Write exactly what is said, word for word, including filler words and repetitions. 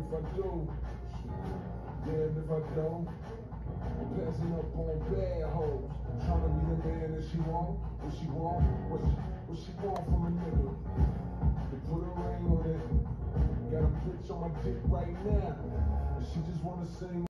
if I do, damn if I don't. Passing up on bad hoes, trying to be the man that she want. What she want, what she, what she want from a nigga. To put a ring on it, got a bitch on my dick right now, and she just wanna sing.